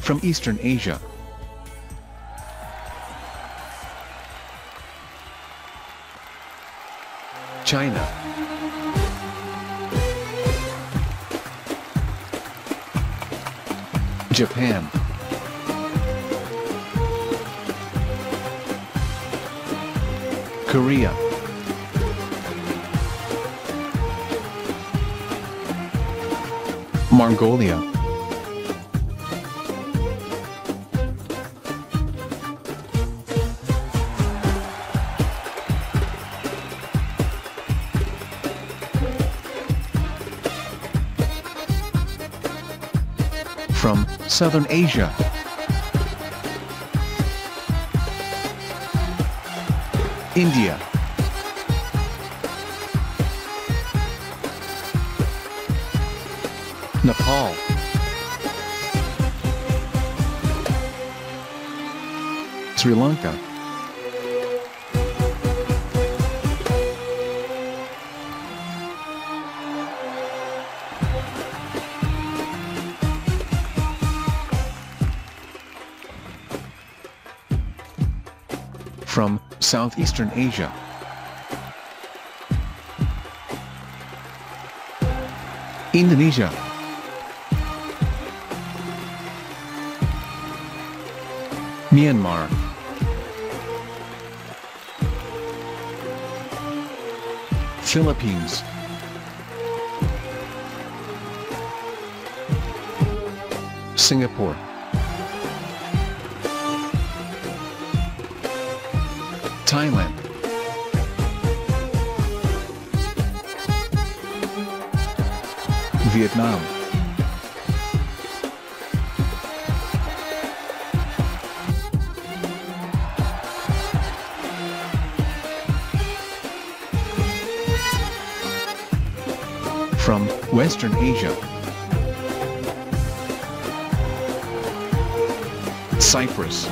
from Eastern Asia. China. Japan. Korea. Mongolia. From Southern Asia. India. Nepal. Sri Lanka. From Southeastern Asia. Indonesia. Myanmar. Philippines. Singapore. Thailand. Vietnam. From Western Asia. Cyprus.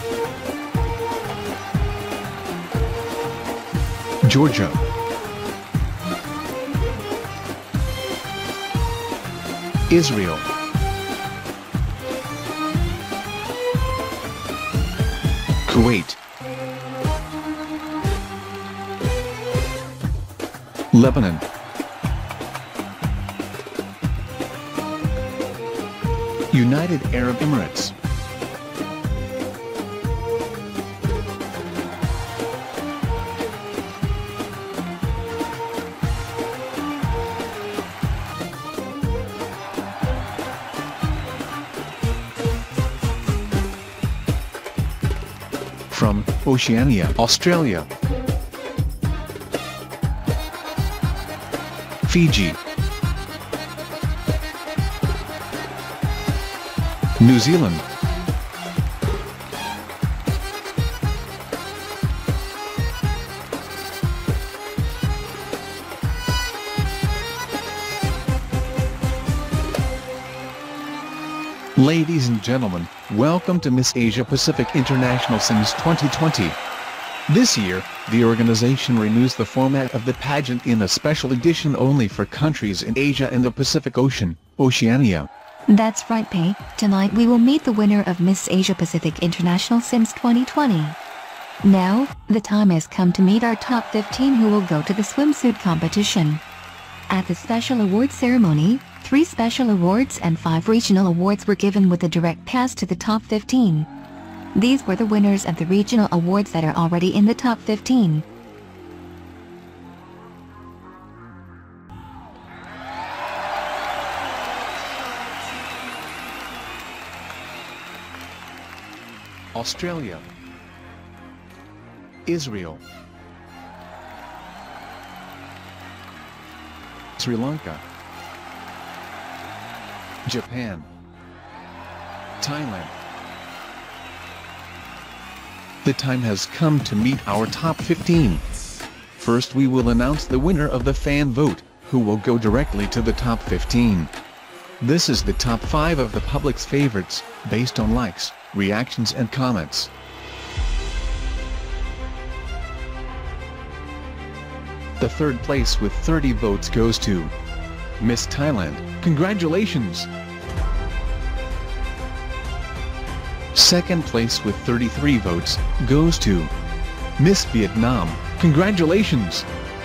Georgia. Israel. Kuwait. Lebanon. United Arab Emirates. From Oceania, Australia. Fiji. New Zealand. Ladies and gentlemen, welcome to Miss Asia Pacific International Sims 2020. This year, the organization renews the format of the pageant in a special edition only for countries in Asia and the Pacific Ocean, Oceania. That's right, Pei. Tonight we will meet the winner of Miss Asia Pacific International Sims 2020. Now, the time has come to meet our top 15 who will go to the swimsuit competition. At the special awards ceremony, 3 special awards and 5 regional awards were given with a direct pass to the top 15. These were the winners of the regional awards that are already in the top 15. Australia. Israel. Sri Lanka. Japan. Thailand. The time has come to meet our top 15. First we will announce the winner of the fan vote, who will go directly to the top 15. This is the top 5 of the public's favorites, based on likes, reactions and comments. The third place with 30 votes goes to Miss Thailand. Congratulations! Second place with 33 votes goes to Miss Vietnam. Congratulations!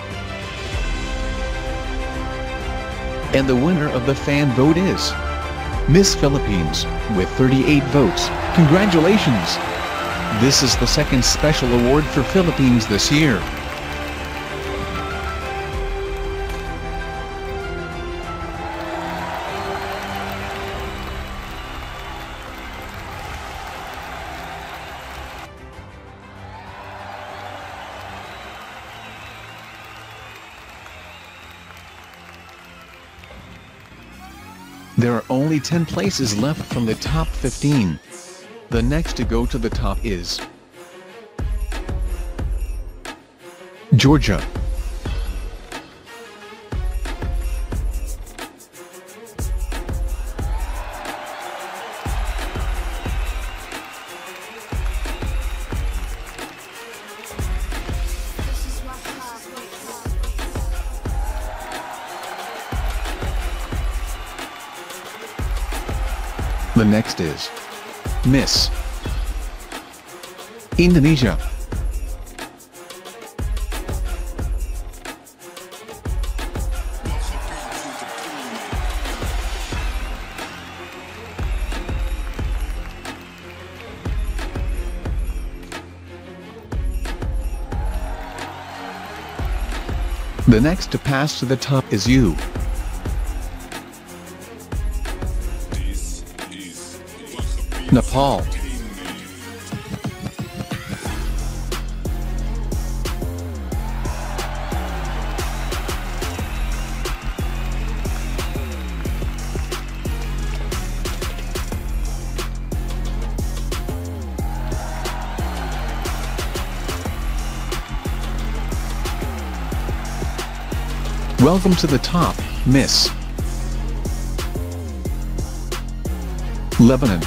And the winner of the fan vote is Miss Philippines, with 38 votes. Congratulations! This is the second special award for Philippines this year. There are only 10 places left from the top 15. The next to go to the top is Georgia. The next is Miss Indonesia. The next to pass to the top is you. Nepal. Welcome to the top, Miss Lebanon.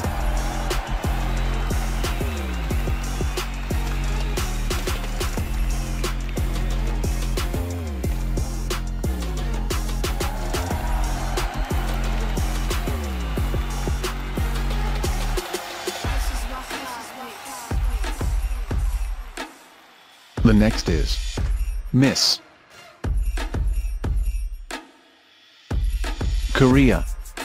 The next is Miss Korea.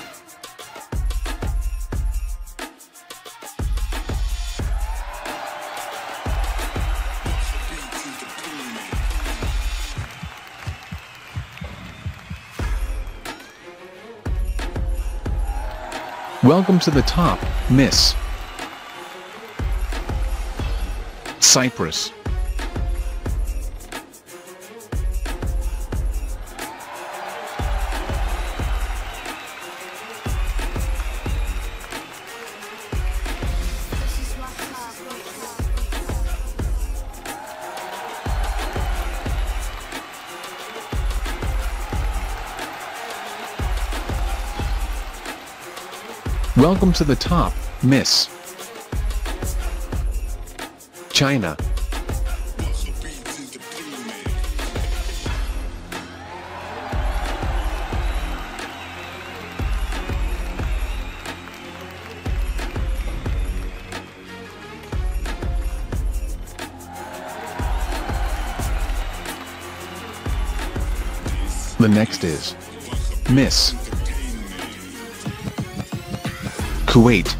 Welcome to the top, Miss CYPRUS. Welcome to the top, Miss China. The next is Miss Kuwait.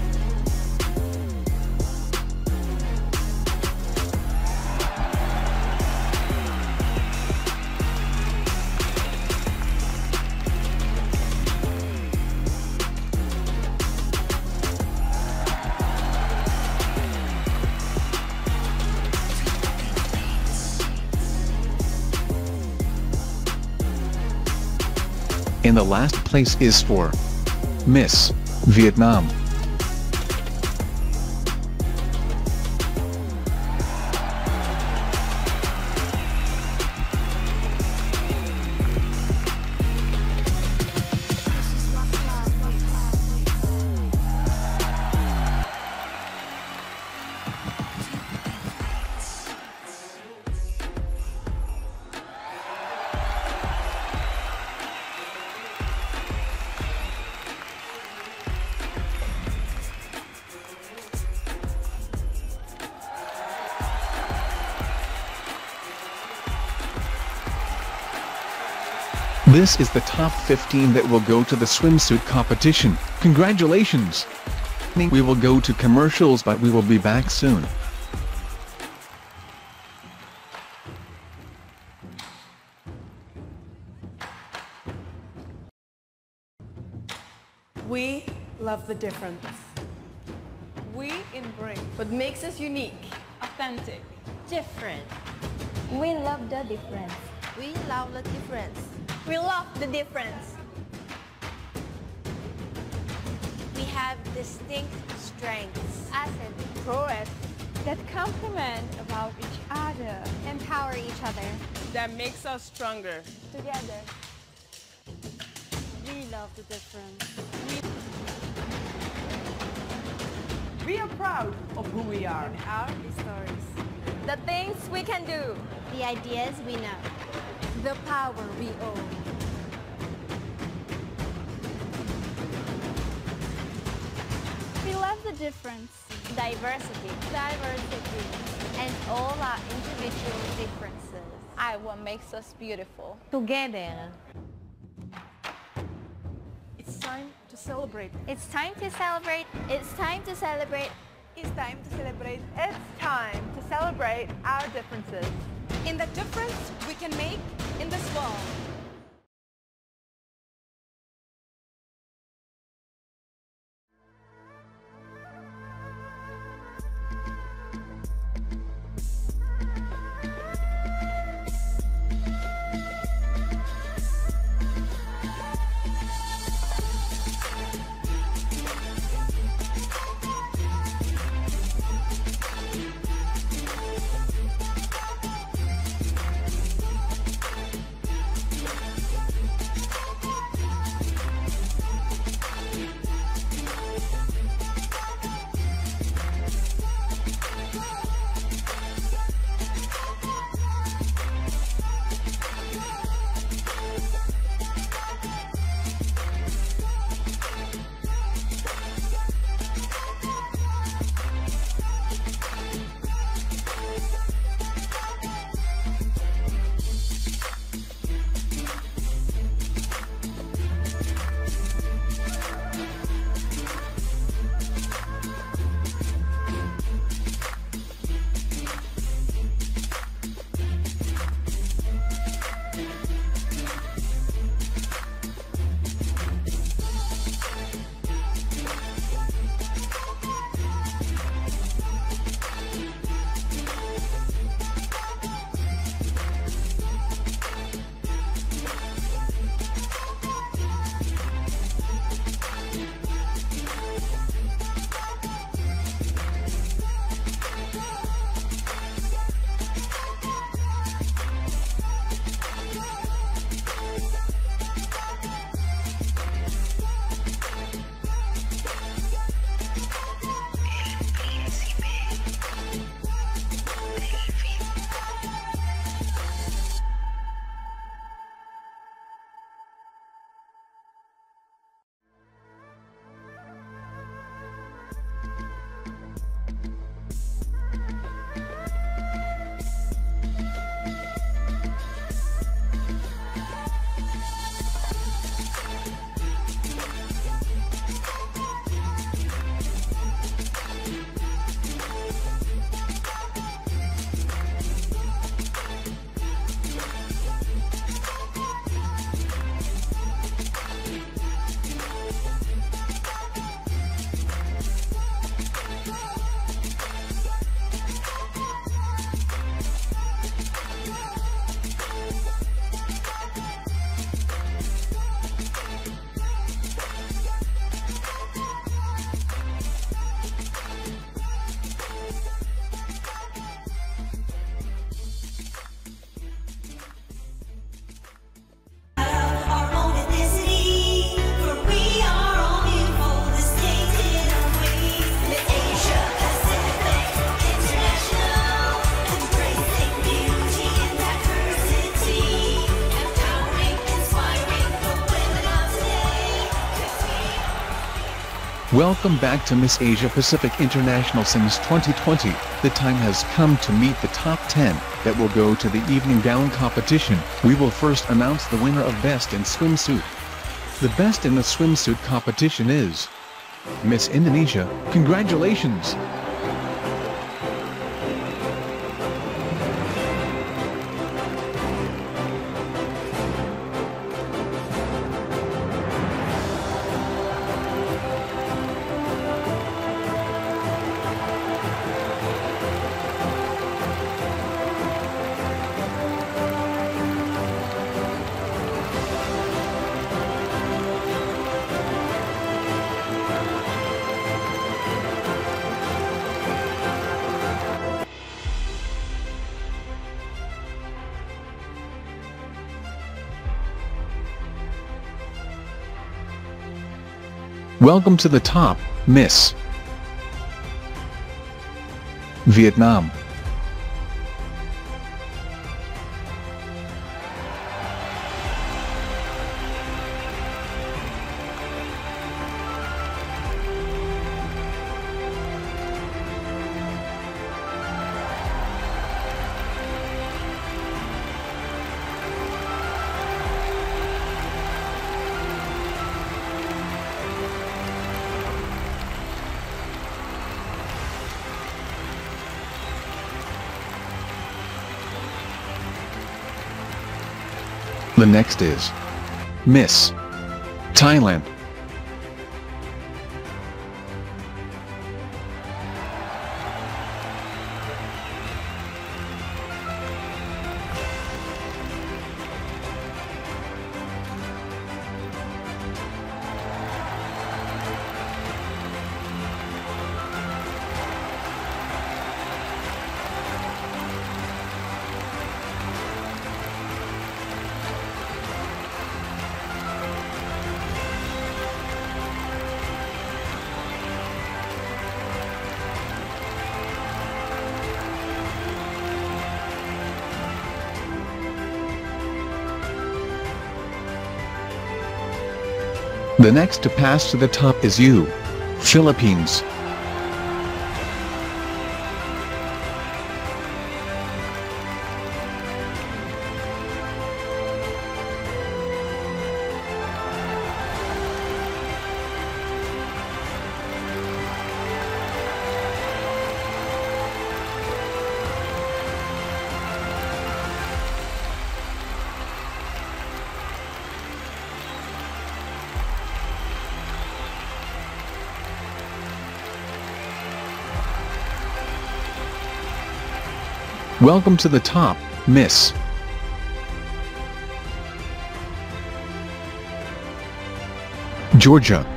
And the last place is for Miss Vietnam. This is the top 15 that will go to the swimsuit competition. Congratulations! We will go to commercials, but we will be back soon. We love the difference. We embrace What makes us unique. authentic. Different. We love the difference. We love the difference. We love the difference. We have distinct strengths, Assets Prowess. That complement about each other. empower each other. That makes us stronger. Together. We love the difference. We are proud of who we are. And our stories. The things we can do. the ideas we know. The power we own. We love the difference. Diversity. Diversity. And all our individual differences. I what makes us beautiful. Together. It's time to celebrate. It's time to celebrate. It's time to celebrate. It's time to celebrate. It's time to celebrate our differences. In the difference we can make in this world. Welcome back to Miss Asia Pacific International Sims 2020. The time has come to meet the top 10 that will go to the evening gown competition. We will first announce the winner of Best in Swimsuit. The best in the swimsuit competition is Miss Indonesia. Congratulations! Welcome to the top, Miss Vietnam. The next is Miss Thailand. The next to pass to the top is you, Philippines. Welcome to the top, Miss Georgia.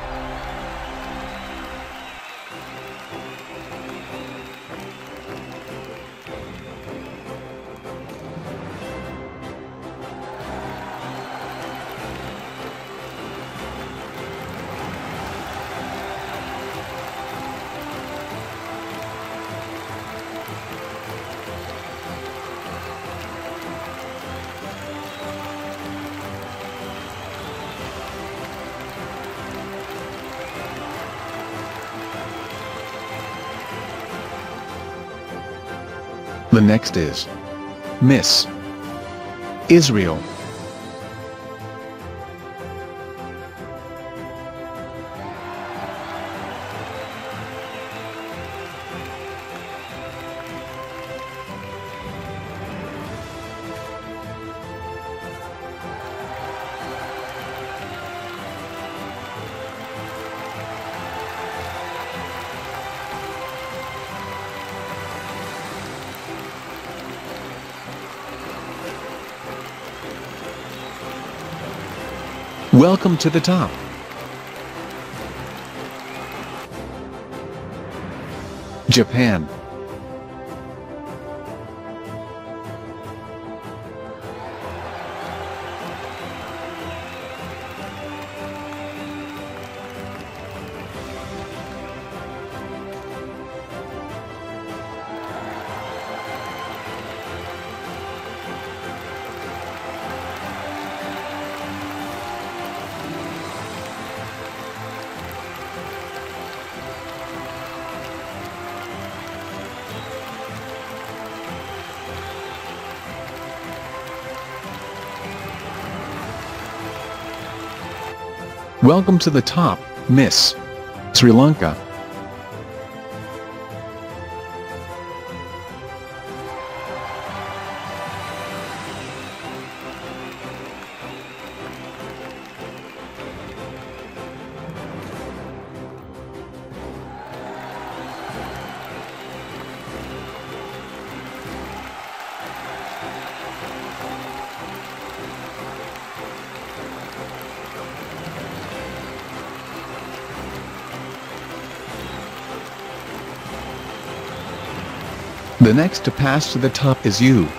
The next is Miss Israel. Welcome to the top. Japan. Welcome to the top, Miss Sri Lanka. The next to pass to the top is you,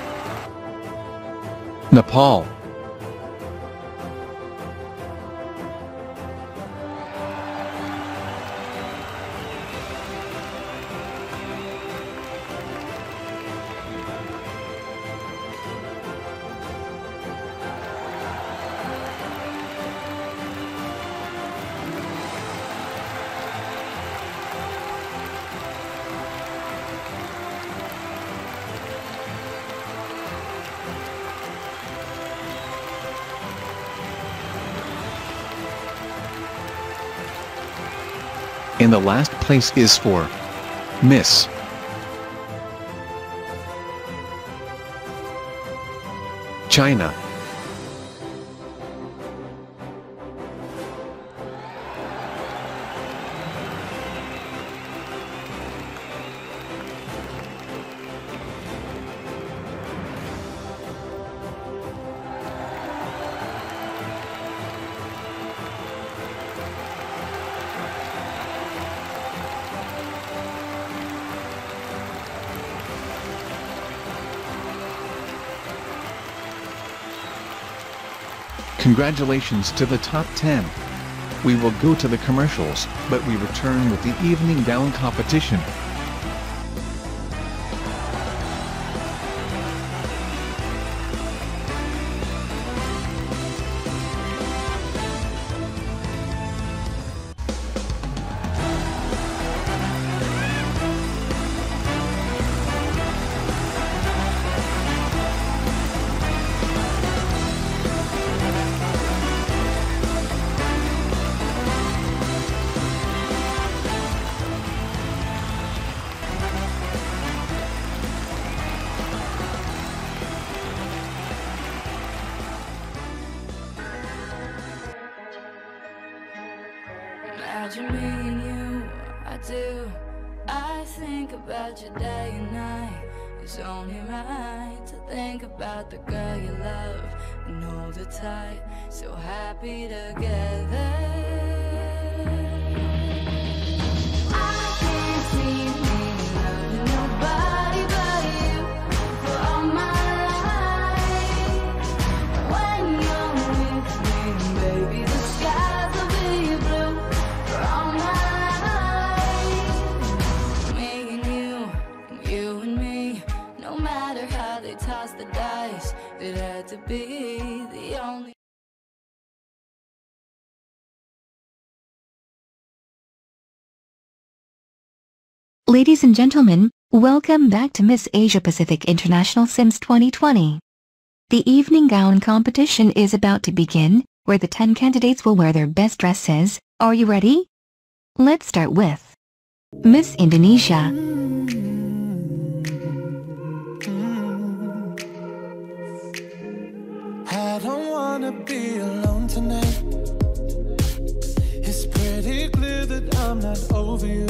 Nepal. And the last place is for Miss China. Congratulations to the top 10. We will go to the commercials, but we return with the evening gown competition. Imagine me and you, I do. I think about you day and night. It's only right to think about the girl you love and hold her tight. So happy together. I can't see me loving nobody but you for all my life. When you're with me, baby, the skies will be blue for all my life. Me and you and me, no matter how they toss the dice, it had to be the only. Ladies and gentlemen, welcome back to Miss Asia Pacific International Sims 2020. The evening gown competition is about to begin, where the 10 candidates will wear their best dresses. Are you ready? Let's start with Miss Indonesia. I don't wanna be alone tonight. It's pretty clear that I'm not over you.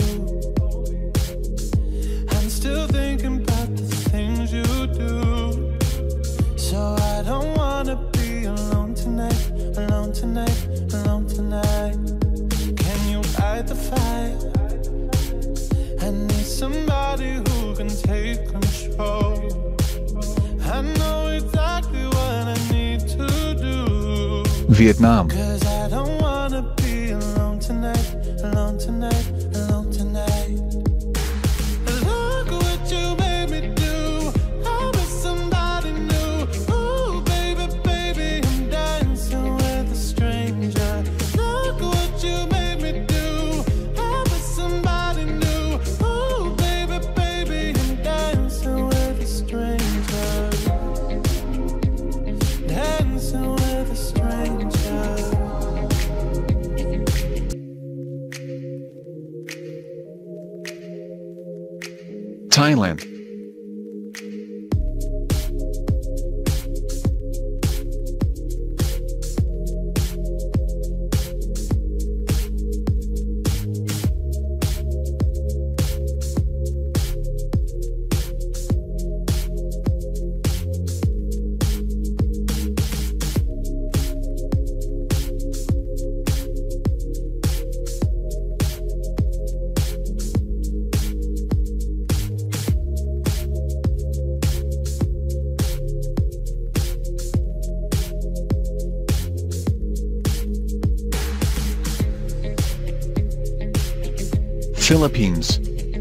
I'm still thinking about the things you do. So I don't wanna be alone tonight, alone tonight, alone tonight. Can you fight the fire? I need somebody who can take control. I know exactly what I need to do. Vietnam. 'Cause I don't wanna be alone tonight, alone tonight, alone tonight. Look what you made me do. I was somebody new. Ooh, baby, baby, I'm dancing with a stranger. Look what you made me do. I was somebody new. Ooh, baby, baby, I'm dancing with a stranger. Dancing with a stranger. Thailand. Philippines.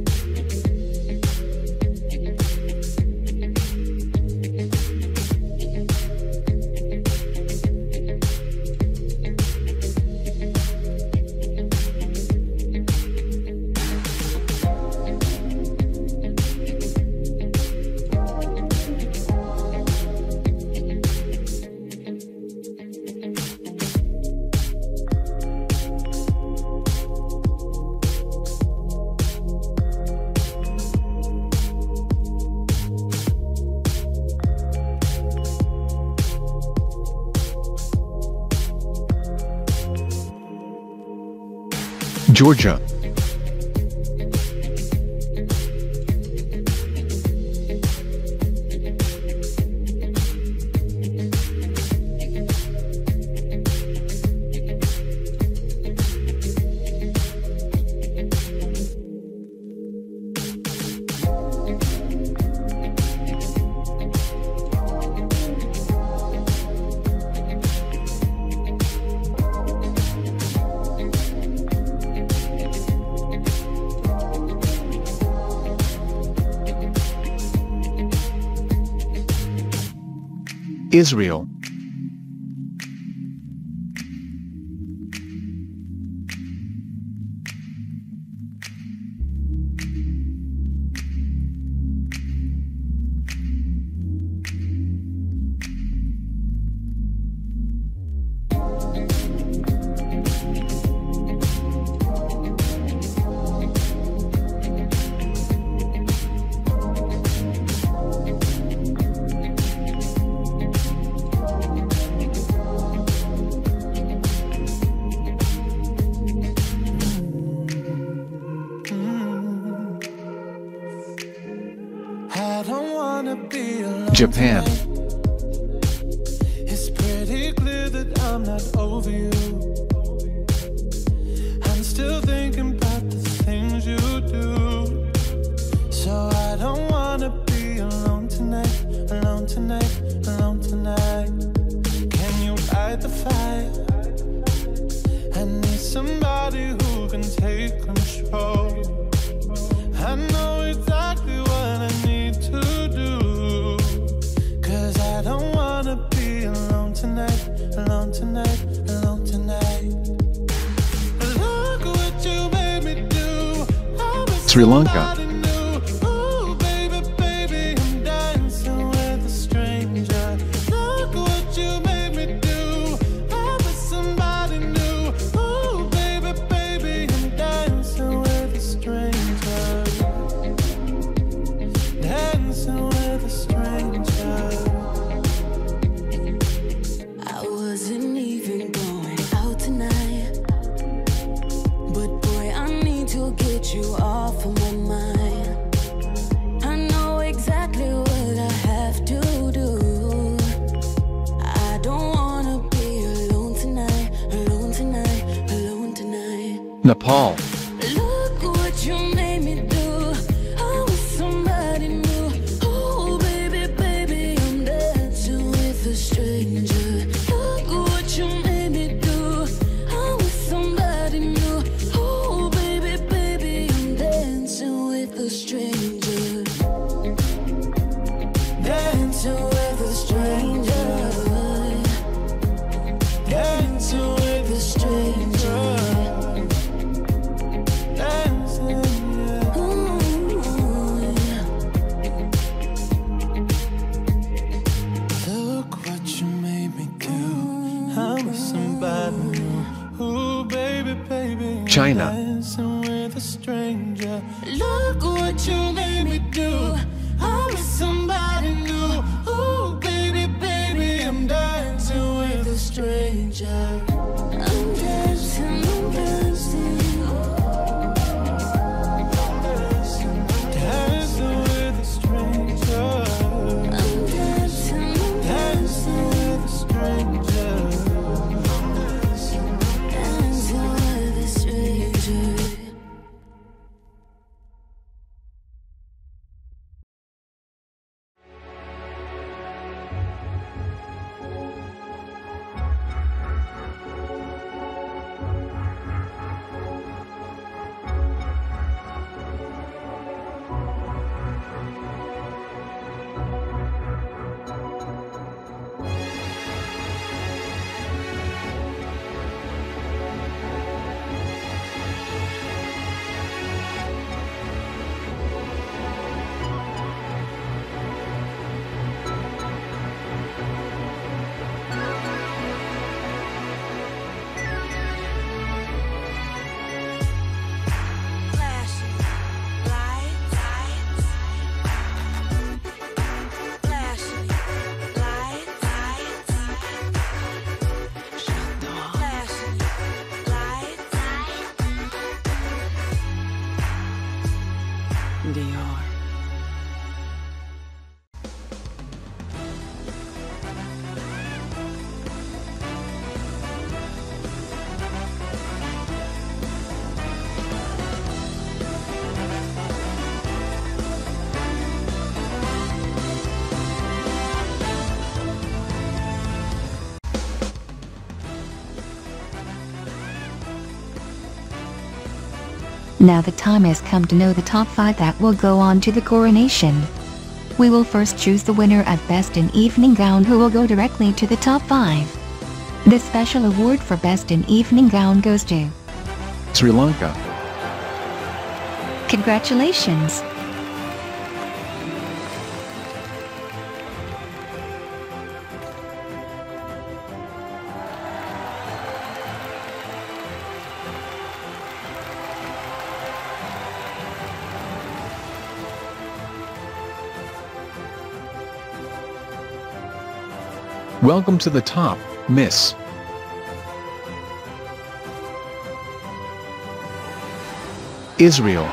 Georgia. Israel. I don't wanna be alone Japan. tonight. It's pretty clear that I'm not over you. I'm still thinking about the things you do. So I don't wanna be alone tonight, alone tonight, alone tonight. Can you fight the fire? I need somebody who can take control. I know exactly what I need to do, 'cause I don't wanna be alone tonight, alone tonight, alone tonight. Look what you made me do. I was Sri Lanka. somebody new. Ooh, baby, baby, I'm dancing with a stranger. Look what you made me do. I was somebody new. Ooh, baby, baby, I'm dancing with a stranger. Dancing with a stranger. I wasn't even going out tonight, but boy, I need to get you off of my mind. I know exactly what I have to do. I don't wanna be alone tonight, alone tonight, alone tonight. Nepal. Look what you made me do. I was somebody new. Oh, baby, baby, I'm dancing with a stranger. Look what you made me do. I was somebody new. Oh, baby, baby, I'm dancing with a stranger. Dancing with a stranger. Dancing with a stranger. Dancing, yeah. Look what you made me do. I'm with somebody new. Ooh, baby, baby, China. Dancing with a stranger. Look what you made me do. I'm with somebody new. Ooh, baby, baby, I'm dancing with a stranger. I'm dancing, I'm dancing. Dancing with a stranger. I'm dancing, dancing with a stranger. Dancing with a stranger. Now the time has come to know the top 5 that will go on to the coronation. We will first choose the winner of Best in Evening Gown, who will go directly to the top 5. The special award for Best in Evening Gown goes to Sri Lanka. Congratulations! Welcome to the top, Miss Israel.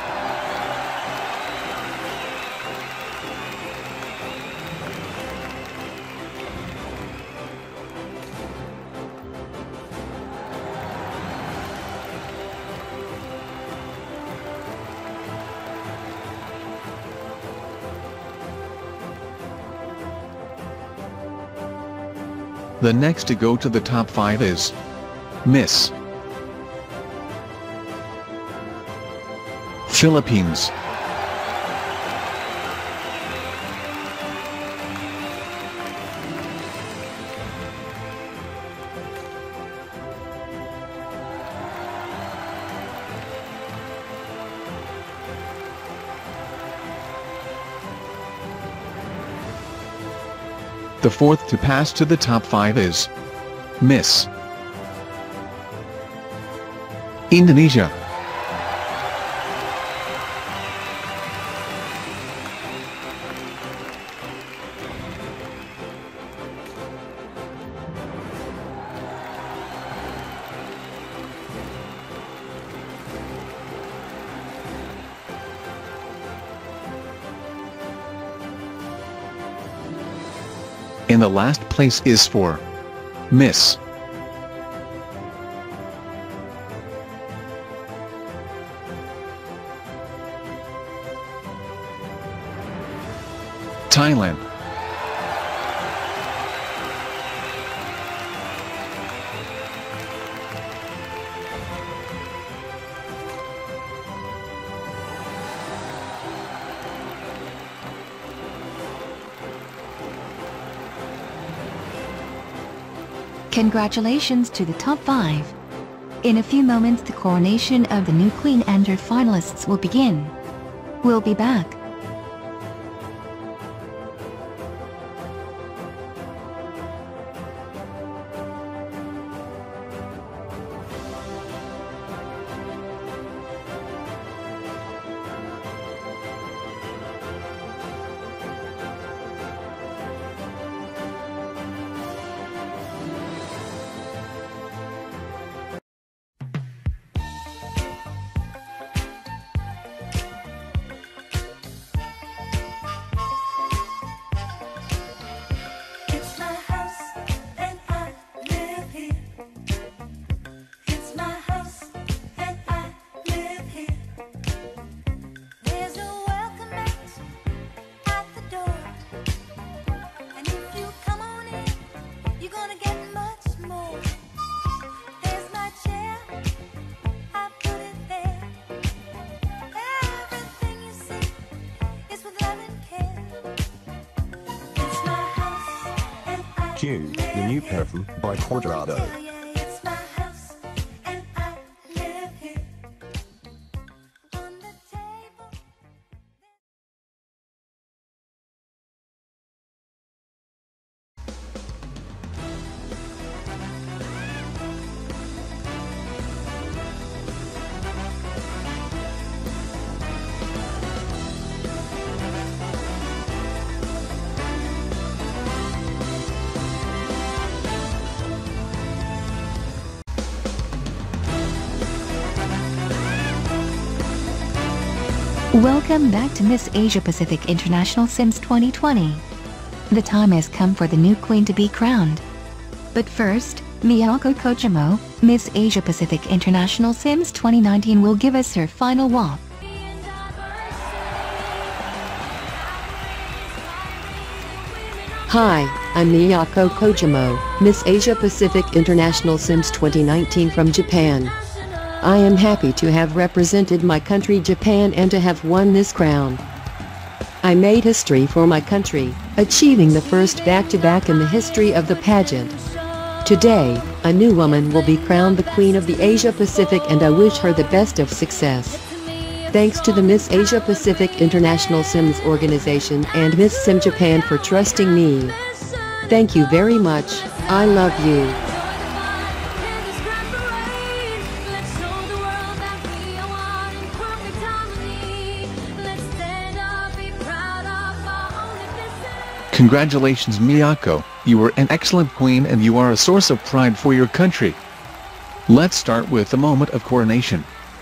The next to go to the top 5 is Miss Philippines. The fourth to pass to the top 5 is Miss Indonesia. And the last place is for Miss Thailand. Congratulations to the top 5. In a few moments the coronation of the new queen and her finalists will begin. We'll be back. Q, the new perfume by Quadrado. Welcome back to Miss Asia Pacific International Sims 2020. The time has come for the new queen to be crowned. But first, Miyako Kojimo, Miss Asia Pacific International Sims 2019 will give us her final walk. Hi, I'm Miyako Kojimo, Miss Asia Pacific International Sims 2019 from Japan. I am happy to have represented my country Japan and to have won this crown. I made history for my country, achieving the first back-to-back in the history of the pageant. Today, a new woman will be crowned the Queen of the Asia Pacific and I wish her the best of success. Thanks to the Miss Asia Pacific International Sims organization and Miss Sim Japan for trusting me. Thank you very much, I love you. Congratulations Miyako, you were an excellent queen and you are a source of pride for your country. Let's start with the moment of coronation.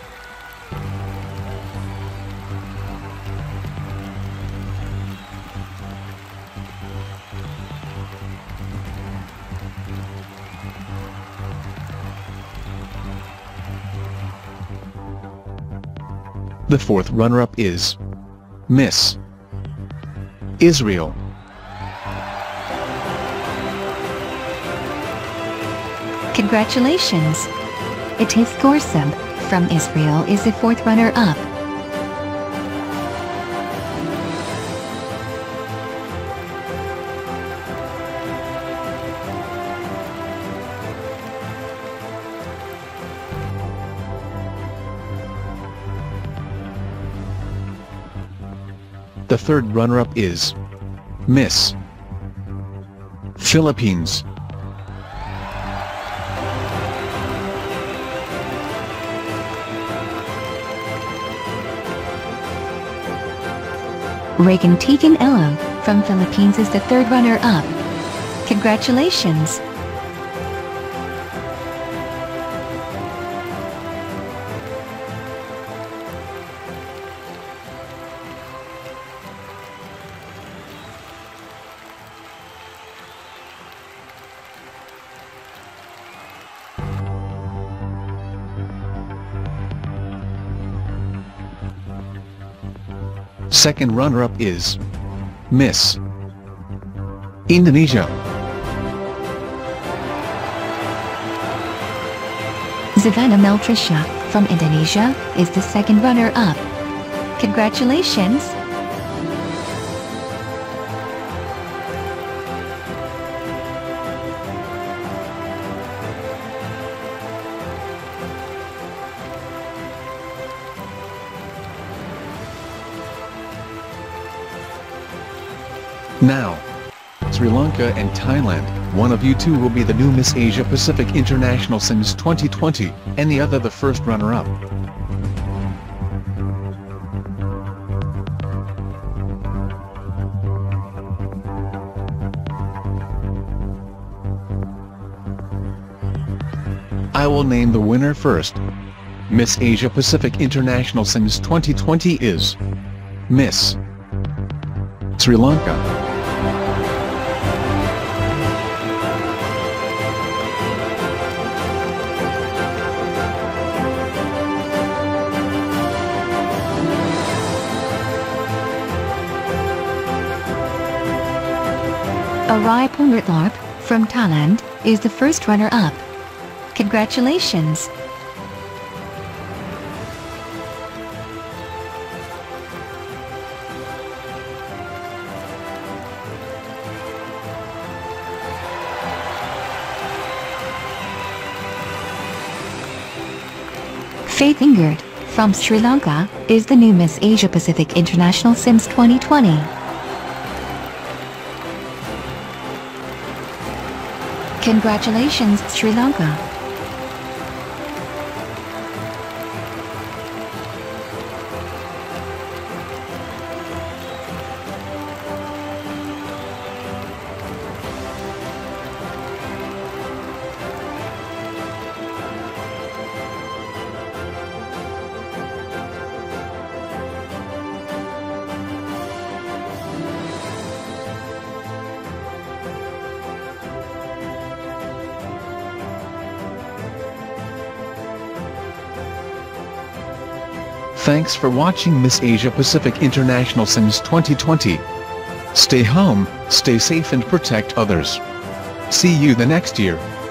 The fourth runner-up is Miss Israel. Congratulations! Atif Gorsub, from Israel is the fourth runner-up. The third runner-up is Miss Philippines. Reagan Tegan Elo, from Philippines is the third runner-up. Congratulations! Second runner-up is Miss Indonesia. Savannah Meltrisha, from Indonesia, is the second runner-up. Congratulations! Now, Sri Lanka and Thailand, one of you two will be the new Miss Asia Pacific International Sims 2020, and the other the first runner-up. I will name the winner first. Miss Asia Pacific International Sims 2020 is Miss Sri Lanka. Arai Punratlarp, from Thailand, is the first runner-up. Congratulations! Faith Ingert, from Sri Lanka, is the new Miss Asia Pacific International Sims 2020. Congratulations, Sri Lanka! Thanks for watching Miss Asia Pacific International Sims 2020. Stay home, stay safe and protect others. See you the next year.